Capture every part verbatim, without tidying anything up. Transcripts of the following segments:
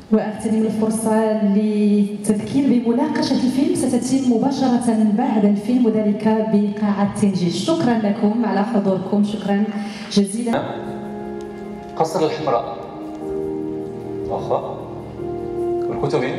واغتنم الفرصه للتذكير بمناقشه الفيلم ستتم مباشره بعد الفيلم وذلك بقاعه تنجيش. شكرا لكم على حضوركم، شكرا جزيلا. قصر الحمراء واخا والكتب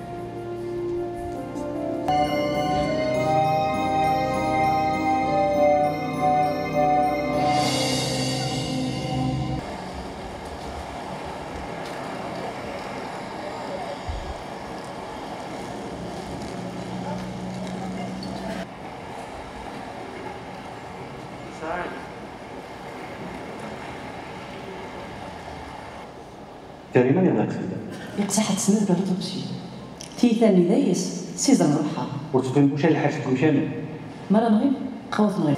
كريمه يا ناقص يقصح تسمع ولا تمشي تيثاني دايس سيزر نروحها وتفهم واش الحاج كوشامي مرة نغيب خوف نغيب.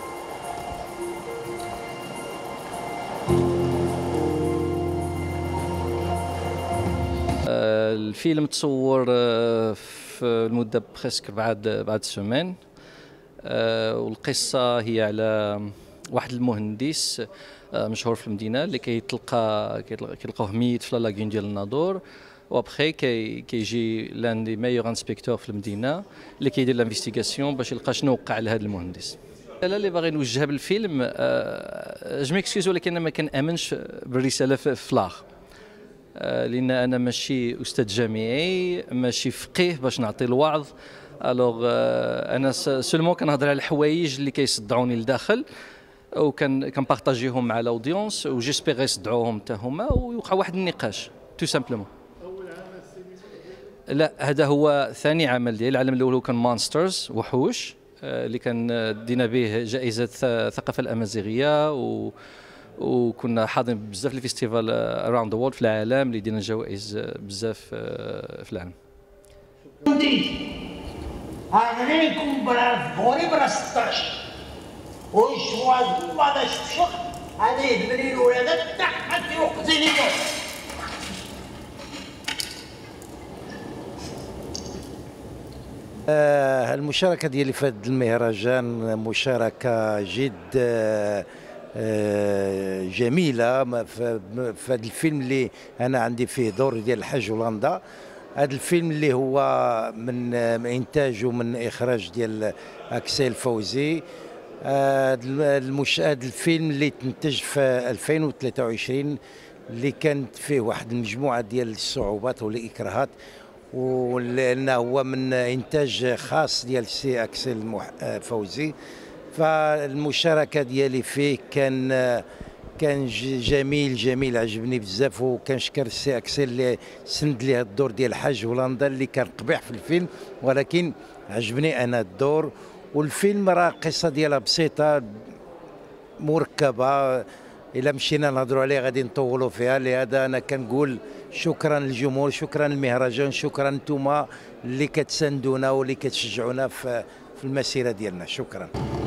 الفيلم تصور في المدة بريسك بعد بعد سومان، والقصة هي على واحد المهندس مشهور في المدينه اللي كيتلقى كيلقاوه ميت في لاكين ديال الناظور، وابخي كي كيجي لان دي ميور انسبكتور في المدينه اللي كيدير لانفستيغاسيون باش يلقى شنو وقع لهذا المهندس. الرساله اللي باغي نوجهها بالفيلم جو ميكسكيوز ولكن انا ما كنامنش بالرساله في الاخر، لان انا ماشي استاذ جامعي ماشي فقيه باش نعطي الوعظ. الوغ انا سولمون كنهضر على الحوايج اللي كيصدعوني لداخل وكان كنبارطاجيهم مع الاودينس وجيسبيغ يصدعوهم حتى هما ويوقع واحد النقاش تو سامبلومون. لا هذا هو ثاني عمل ديالي. العمل الاول هو كان مونسترز وحوش اللي كان دينا به جائزه الثقافه الامازيغيه و وكنا حاضرين بزاف لي فيستيفال اراوند ذا وورلد في العالم اللي دينا جوائز بزاف في العالم. عليكم برا فوري برا ستاش وشوازو بعد الشخ عليه بريل ولا تحت يقتلني. آه المشاركة ديالي في هذا المهرجان مشاركة جد آه آه جميلة في هذا الفيلم اللي أنا عندي فيه دور ديال الحاج هولندا. هذا الفيلم اللي هو من إنتاج ومن إخراج ديال أكسيل فوزي. هذا المش... الفيلم اللي تنتج في ألفين وثلاثة وعشرين اللي كانت فيه واحد المجموعة ديال الصعوبات والإكراهات، ولأنه هو من إنتاج خاص ديال سي أكسيل فوزي. فالمشاركة ديالي فيه كان كان جميل جميل عجبني بزاف، وكنشكر السي أكسيل اللي سند لي هذا الدور ديال الحاج هولندا اللي كان قبيح في الفيلم ولكن عجبني أنا الدور. والفيلم راه القصه ديالها بسيطه مركبه، الا مشينا نهضروا عليه غادي نطولوا فيها. لهذا انا كنقول شكرا للجمهور، شكرا للمهرجان، شكرا نتوما اللي كتساندونا واللي كتشجعونا في في المسيره ديالنا. شكرا.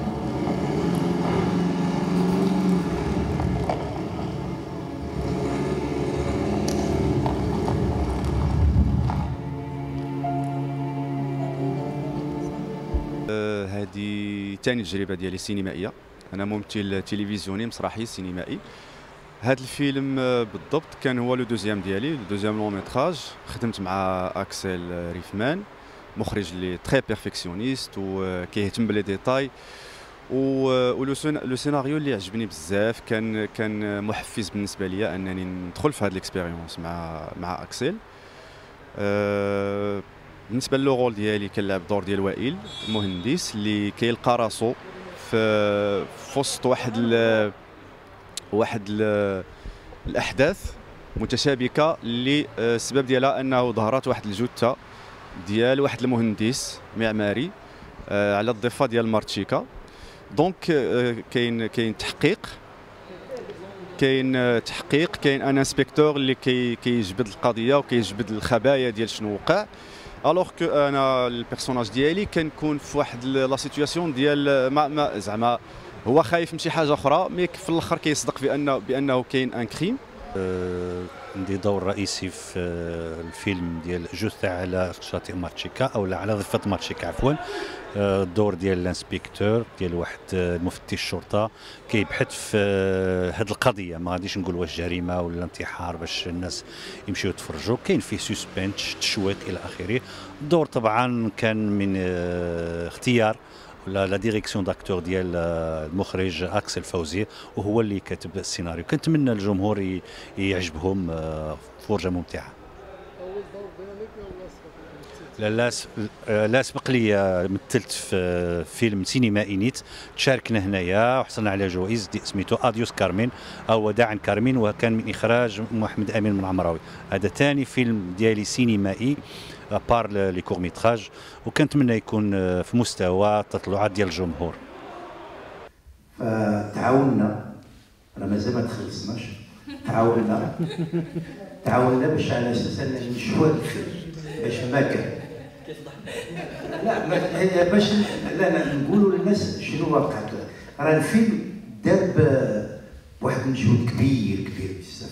هذه ثاني تجربه ديالي سينمائيه. انا ممثل تلفزيوني مسرحي سينمائي. هذا الفيلم بالضبط كان هو لو دوزيام ديالي، لو دوزيام لون ميتراج. خدمت مع اكسل ريفمان، مخرج اللي تري بيرفكسيونيست وكيهتم بلي ديتاي، و لو سيناريو اللي عجبني بزاف. كان كان محفز بالنسبه لي انني ندخل في هذه الاكسبيريونس مع مع اكسل. أه بالنسبه لو رول ديالي كنلعب دور ديال وائل، مهندس اللي كيلقى راسو في وسط واحد ال واحد ال الاحداث متشابكه اللي السبب ديالها انه ظهرت واحد الجثه ديال واحد المهندس معماري على الضفه ديال مارتشيكا. دونك كاين كاين تحقيق كاين تحقيق كاين ان انسبكتور اللي كي كيجبد القضيه وكيجبد الخبايا ديال شنو وقع. الوغ كو انا البيرسوناج ديالي كنكون في واحد لا سيتوياسيون ديال ما زعما هو خايف من شي حاجه اخرى، مي في الاخر كيصدق بانه بانه كاين ان كريم. عندي دور رئيسي في الفيلم ديال جثة على شاطئ مارتشيكا او على ضفة مارتشيكا عفوا. الدور ديال الانسبيكتور ديال واحد المفتش الشرطه كيبحث في هذه القضيه، ما غاديش نقول واش جريمه ولا انتحار باش الناس يمشيو يتفرجوا، كاين فيه سسبنس تشويق الى اخره. الدور طبعا كان من اختيار لا لا ديريكسيون داكتور ديال المخرج اكسل فوزي، وهو اللي كاتب السيناريو. كنتمنى الجمهور يعجبهم فرجه ممتعه. لا لا لا سبق لي مثلت في فيلم سينمائي نيت، تشاركنا هنايا وحصلنا على جوائز سميتو اديوس كارمين او وداعا كارمين، وكان من اخراج محمد امين من عمراوي. هذا ثاني فيلم ديالي سينمائي بار لي كور ميتراج، وكنتمنى يكون في مستوى التطلعات ديال الجمهور. فتعاوننا، راه مازال ما تخلصناش، تعاوننا تعاوننا باش على اساس نشوفوا هذا الفيلم باش ما كان لا ما باش لا لا نقولوا للناس شنو وقعت. راه الفيلم دار بواحد المجهود كبير كبير بزاف.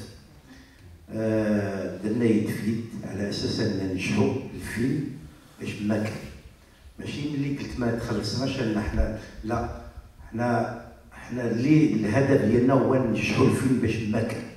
آه درنا يد في يد على اساس ان نشوفوا الفيلم باش ما كان، ماشي ملي قلت ما تخلصناش ان احنا لا، احنا احنا اللي الهدف ديالنا هو نشوفوا الفيلم باش ما كان.